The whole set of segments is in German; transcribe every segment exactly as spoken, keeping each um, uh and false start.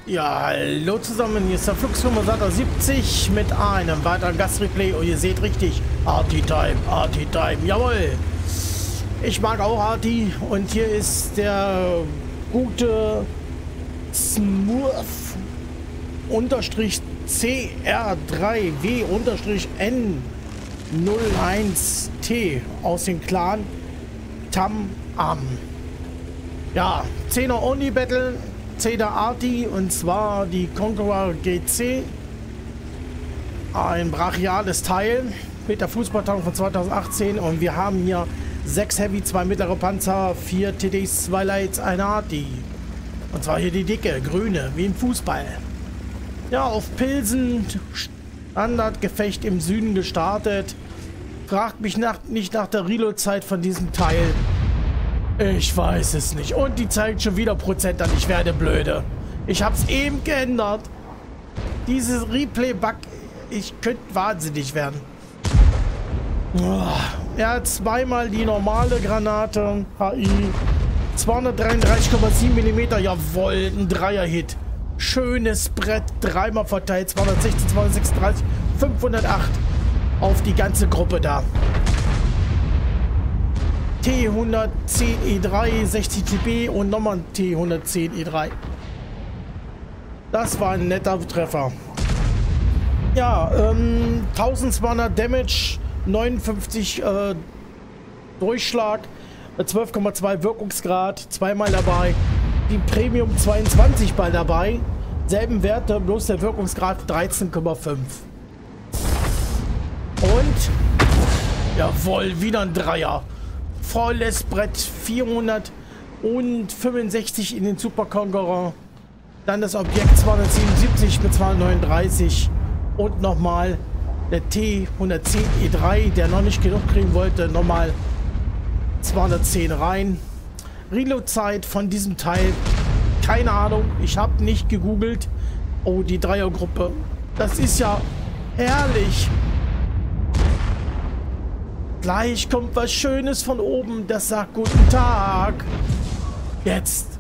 Ja, hallo zusammen, hier ist der Fluxkompensator siebzig mit einem weiteren Gastreplay und ihr seht richtig, Arty-Time, Arty-Time, jawohl. Ich mag auch Arty und hier ist der gute Smurf unterstrich C R drei W unterstrich N null eins T aus dem Clan Tam Am. Ja, zehner Only Battle, zehner Arty und zwar die Conqueror G C. Ein brachiales Teil mit der Fußballtagung von zweitausendachtzehn und wir haben hier sechs Heavy, zwei mittlere Panzer, vier T Ds, zwei Lights, eine Arty. Und zwar hier die dicke, grüne, wie im Fußball. Ja, auf Pilsen, Standardgefecht im Süden gestartet. Fragt mich nach, nicht nach der Reload-Zeit von diesem Teil. Ich weiß es nicht. Und die zeigt schon wieder Prozent an. Ich werde blöde. Ich habe es eben geändert. Dieses Replay-Bug, ich könnte wahnsinnig werden. Er hat zweimal die normale Granate. H I. zweihundertdreiunddreißig Komma sieben Millimeter. Jawohl, ein Dreier-Hit. Schönes Brett. Dreimal verteilt. zweihundertsechzehn, zweihundertsechsunddreißig, fünfhundertacht. Auf die ganze Gruppe da. T hundertzehn E drei, sechzig T B und nochmal ein T hundertzehn E drei. Das war ein netter Treffer. Ja, ähm, eintausendzweihundert Damage, neunundfünfzig äh, Durchschlag, zwölf Komma zwei Wirkungsgrad, zweimal dabei. Die Premium zweiundzwanzig Ball dabei. Selben Werte, bloß der Wirkungsgrad dreizehn Komma fünf. Und, jawohl, wieder ein Dreier. Volles Brett, vierhundertfünfundsechzig in den Super Conqueror. Dann das Objekt zweihundertsiebenundsiebzig mit zweihundertneununddreißig. Und nochmal der T hundertzehn E drei, der noch nicht genug kriegen wollte. Nochmal zweihundertzehn rein. Reload-Zeit von diesem Teil, keine Ahnung. Ich habe nicht gegoogelt. Oh, die Dreiergruppe. Das ist ja herrlich. Gleich kommt was Schönes von oben. Das sagt guten Tag. Jetzt.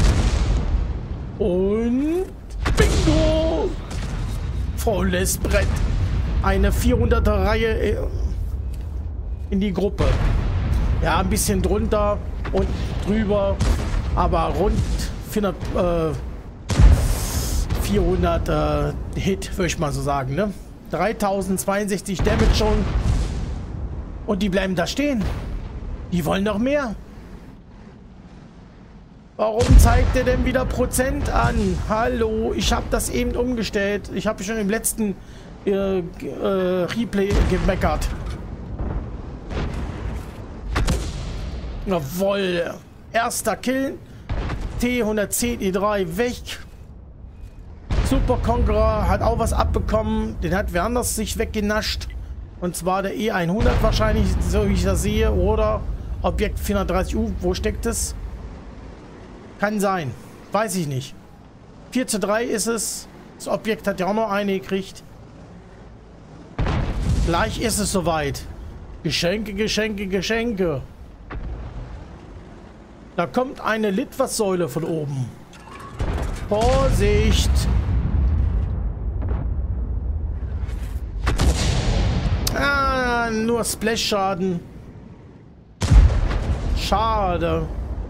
Und Bingo. Volles Brett. Eine vierhunderter Reihe in die Gruppe. Ja, ein bisschen drunter und drüber. Aber rund vierhundert, äh, vierhundert äh, Hit, würde ich mal so sagen. Ne? dreitausendzweiundsechzig Damage schon. Und die bleiben da stehen. Die wollen noch mehr. Warum zeigt er denn wieder Prozent an? Hallo, ich habe das eben umgestellt. Ich habe schon im letzten äh, äh, Replay gemeckert. Jawohl. Erster Kill. T hundertzehn E drei weg. Super Conqueror hat auch was abbekommen. Den hat wer anders sich weggenascht. Und zwar der E hundert wahrscheinlich, so wie ich das sehe. Oder Objekt vierhundertdreißig U. Wo steckt es? Kann sein. Weiß ich nicht. vier zu drei ist es. Das Objekt hat ja auch noch eine gekriegt. Gleich ist es soweit. Geschenke, Geschenke, Geschenke. Da kommt eine Litfaßsäule von oben. Vorsicht! Ah, nur Splash-Schaden. Schade.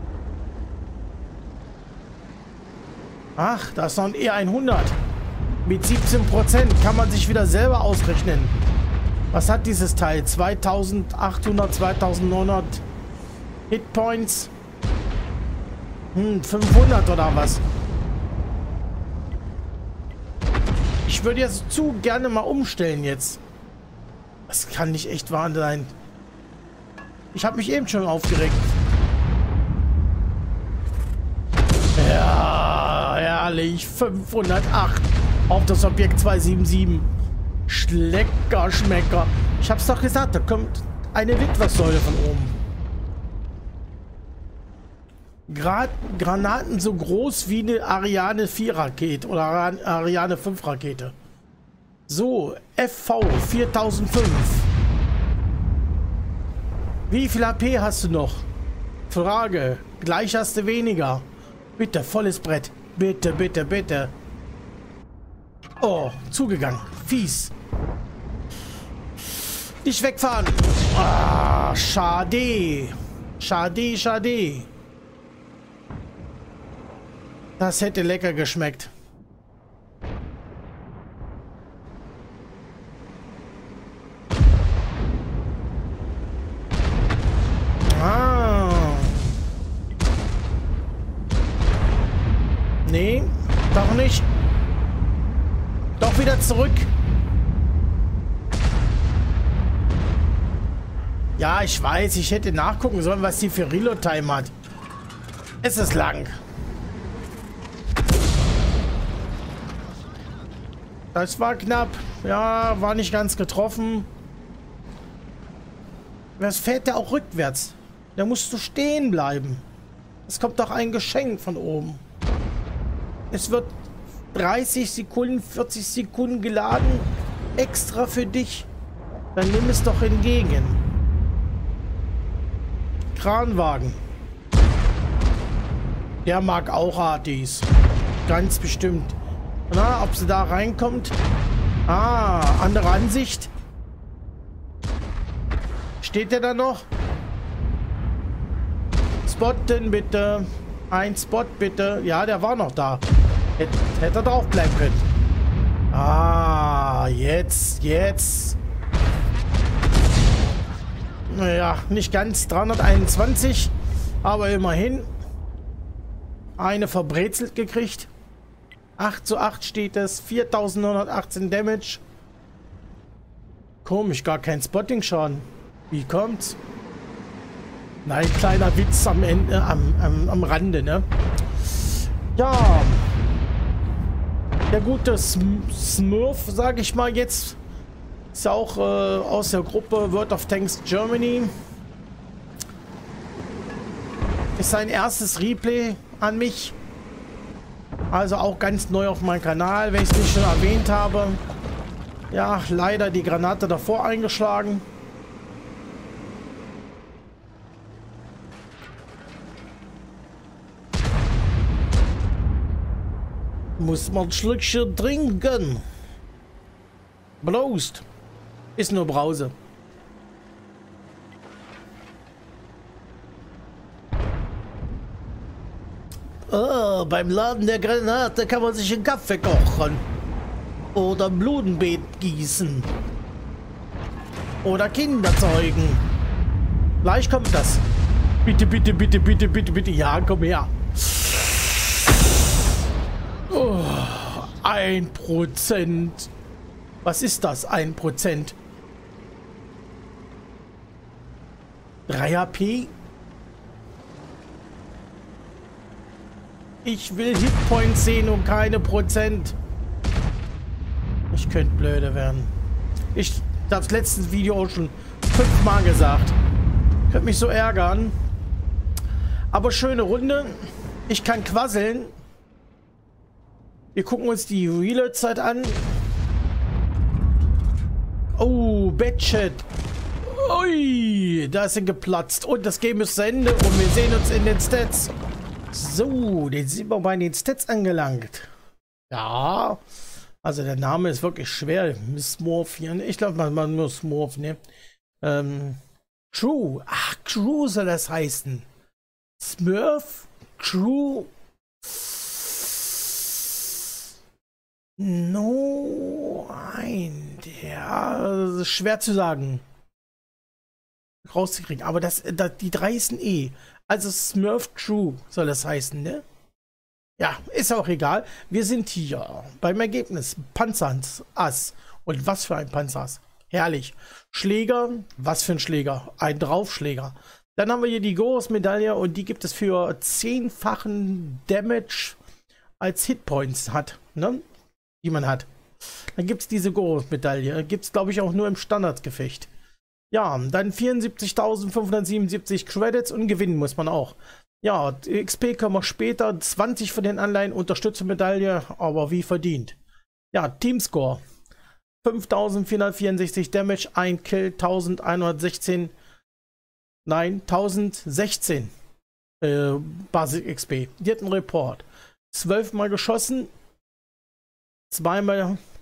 Ach, da ist noch ein E hundert. Mit siebzehn Prozent kann man sich wieder selber ausrechnen. Was hat dieses Teil? zweitausendachthundert, zweitausendneunhundert Hitpoints? Hm, fünfhundert oder was? Ich würde jetzt zu gerne mal umstellen jetzt. Das kann nicht echt wahr sein. Ich habe mich eben schon aufgeregt. Ja, herrlich. fünfhundertacht auf das Objekt zweihundertsiebenundsiebzig. Schlecker, Schmecker. Ich hab's doch gesagt, da kommt eine Litfaßsäule von oben. Grad Granaten so groß wie eine Ariane vier Rakete oder Ariane fünf Rakete. So, F V viertausendfünf. Wie viel H P hast du noch? Frage. Gleich hast du weniger. Bitte, volles Brett. Bitte, bitte, bitte. Oh, zugegangen. Fies. Nicht wegfahren. Ah, schade. Schade, schade. Das hätte lecker geschmeckt. Ah. Nee, doch nicht. Doch wieder zurück. Ja, ich weiß, ich hätte nachgucken sollen, was die für Reload-Time hat. Es ist lang. Das war knapp. Ja, war nicht ganz getroffen. Das fährt ja auch rückwärts. Da musst du stehen bleiben. Es kommt doch ein Geschenk von oben. Es wird dreißig Sekunden, vierzig Sekunden geladen. Extra für dich. Dann nimm es doch entgegen. Kranwagen. Der mag auch A Ds. Ganz bestimmt. Na, ob sie da reinkommt? Ah, andere Ansicht. Steht der da noch? Spotten bitte. Ein Spot bitte. Ja, der war noch da. Hätte, hätte er drauf bleiben können. Ah, jetzt, jetzt. Naja, nicht ganz dreihunderteinundzwanzig, aber immerhin eine verbrezelt gekriegt. acht zu acht steht es, viertausendneunhundertachtzehn Damage. Komisch, gar kein Spotting-Schaden. Wie kommt's? Nein, kleiner Witz am Ende, am, am, am Rande, ne? Ja. Der gute Smurf, sage ich mal jetzt, ist auch äh, aus der Gruppe World of Tanks Germany. Ist sein erstes Replay an mich. Also auch ganz neu auf meinem Kanal, wenn ich es nicht schon erwähnt habe. Ja, leider die Granate davor eingeschlagen. Muss man ein Schlückchen trinken. Prost. Ist nur Brause. Oh, beim Laden der Granate kann man sich einen Kaffee kochen. Oder ein Blumenbeet gießen. Oder Kinder zeugen. Gleich kommt das. Bitte, bitte, bitte, bitte, bitte, bitte. Ja, komm her. Oh, ein Prozent. Was ist das? Ein Prozent. drei H P. Ich will Hitpoints sehen und keine Prozent. Ich könnte blöde werden. Ich habe das letzte Video auch schon fünfmal gesagt. Könnte mich so ärgern. Aber schöne Runde. Ich kann quasseln. Wir gucken uns die Reload-Zeit an. Oh, Badchat. Ui, da ist er geplatzt. Und das Game ist zu Ende. Und wir sehen uns in den Stats. So, jetzt sind wir bei den Stats angelangt. Ja. Also der Name ist wirklich schwer. Smurf hier. Ich glaube, man, man muss Smurf, ne? Ähm, Crew. Ach, Crew soll das heißen. Smurf. Crew. No, ein, ja, das ist schwer zu sagen, rauszukriegen, aber das, das die drei ist ein E, also Smurf Crew soll das heißen, ne? Ja, ist auch egal, wir sind hier beim Ergebnis, Panzerass, und was für ein Panzerass, herrlich, Schläger, was für ein Schläger, ein Draufschläger, dann haben wir hier die Goros-Medaille und die gibt es für zehnfachen Damage als Hitpoints hat, ne? Die man hat. Dann gibt es diese Goros-Medaille. Gibt es, glaube ich, auch nur im Standardgefecht. Ja, dann vierundsiebzigtausendfünfhundertsiebenundsiebzig Credits und gewinnen muss man auch. Ja, X P können wir später. zwanzig von den Anleihen, Unterstützermedaille, aber wie verdient. Ja, Teamscore. fünftausendvierhundertvierundsechzig Damage, ein Kill, elfhundertsechzehn. Nein, tausendsechzehn äh, Basic X P. Die hat einen Report. zwölf Mal geschossen. Zweimal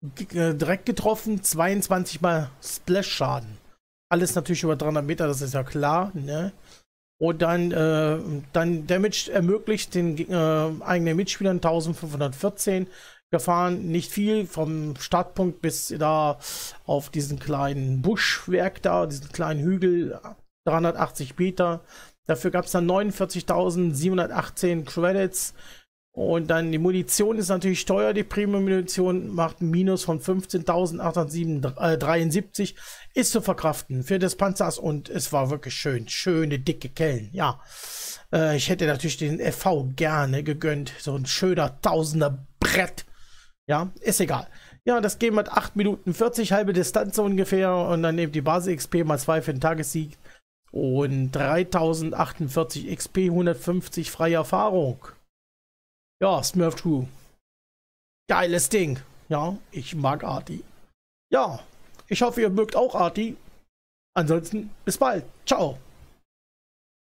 äh, direkt getroffen, zweiundzwanzig mal Splash-Schaden. Alles natürlich über dreihundert Meter, das ist ja klar, ne? Und dann, äh, dann Damage ermöglicht den äh, eigenen Mitspielern eintausendfünfhundertvierzehn gefahren. Nicht viel, vom Startpunkt bis da auf diesen kleinen Buschwerk da, diesen kleinen Hügel, dreihundertachtzig Meter. Dafür gab es dann neunundvierzigtausendsiebenhundertachtzehn Credits. Und dann die Munition ist natürlich teuer, die Premium-Munition macht ein Minus von fünfzehntausendachthundertdreiundsiebzig, ist zu verkraften für das Panzers und es war wirklich schön, schöne dicke Kellen, ja. Äh, ich hätte natürlich den F V gerne gegönnt, so ein schöner Tausender Brett, ja, ist egal. Ja, das Game hat acht Minuten vierzig, halbe Distanz ungefähr und dann eben die Basis-X P mal zwei für den Tagessieg und dreitausendachundvierzig X P, hundertfünfzig freie Erfahrung. Ja, Smurf Crew. Geiles Ding. Ja, ich mag Arti. Ja, ich hoffe, ihr mögt auch Arti. Ansonsten, bis bald. Ciao.